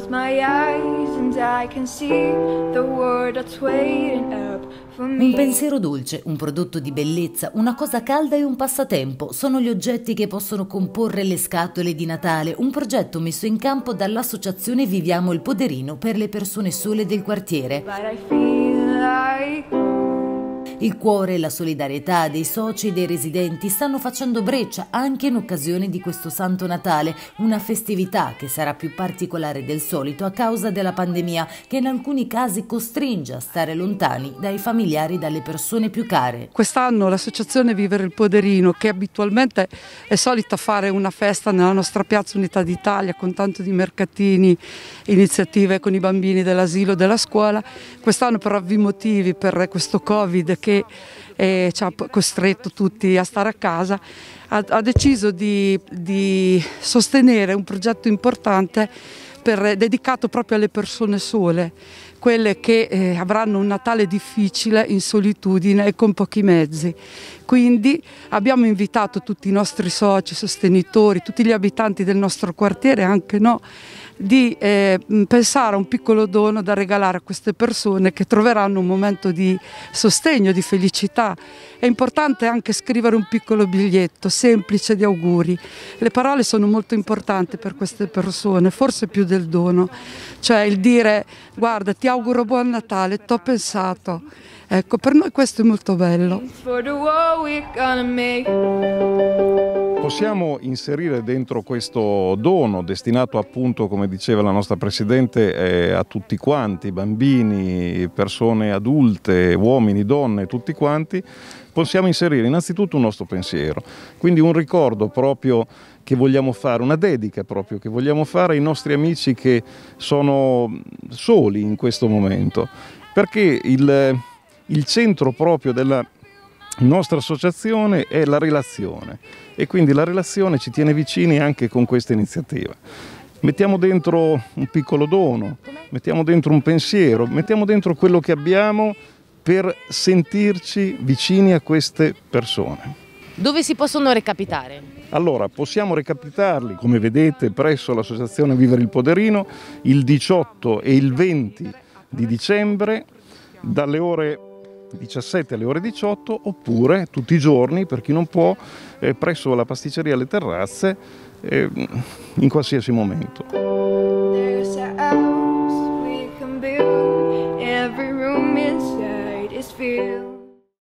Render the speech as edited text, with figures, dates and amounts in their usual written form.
close my eyes and I can see the world that's waiting up for me. Un pensiero dolce, un prodotto di bellezza, una cosa calda e un passatempo sono gli oggetti che possono comporre le scatole di Natale, un progetto messo in campo dall'associazione Viviamo il Poderino per le persone sole del quartiere. But I feel like Il cuore e la solidarietà dei soci e dei residenti stanno facendo breccia anche in occasione di questo Santo Natale, una festività che sarà più particolare del solito a causa della pandemia che in alcuni casi costringe a stare lontani dai familiari e dalle persone più care. Quest'anno l'associazione Vivere il Poderino, che abitualmente è solita fare una festa nella nostra piazza Unità d'Italia con tanto di mercatini, iniziative con i bambini dell'asilo, della scuola, quest'anno per ovvi motivi, per questo Covid che ci ha costretto tutti a stare a casa, ha deciso di sostenere un progetto importante dedicato proprio alle persone sole, quelle che avranno un Natale difficile, in solitudine e con pochi mezzi. Quindi abbiamo invitato tutti i nostri soci, sostenitori, tutti gli abitanti del nostro quartiere, anche no, di pensare a un piccolo dono da regalare a queste persone che troveranno un momento di sostegno, di felicità. È importante anche scrivere un piccolo biglietto semplice di auguri. Le parole sono molto importanti per queste persone, forse più del dono, cioè il dire guarda ti auguro buon Natale, t'ho pensato. Ecco, per noi questo è molto bello. Possiamo inserire dentro questo dono destinato appunto, come diceva la nostra Presidente, a tutti quanti, bambini, persone adulte, uomini, donne, tutti quanti, possiamo inserire innanzitutto un nostro pensiero, quindi un ricordo proprio che vogliamo fare, una dedica proprio che vogliamo fare ai nostri amici che sono soli in questo momento, perché il centro proprio della nostra associazione è la relazione e quindi la relazione ci tiene vicini anche con questa iniziativa. Mettiamo dentro un piccolo dono, mettiamo dentro un pensiero, mettiamo dentro quello che abbiamo per sentirci vicini a queste persone. Dove si possono recapitare? Allora, possiamo recapitarli, come vedete, presso l'associazione Vivere il Poderino il 18 e il 20 di dicembre dalle ore 17 alle ore 18 oppure tutti i giorni per chi non può presso la pasticceria Le Terrazze in qualsiasi momento. there's a house we can build, every room inside is filled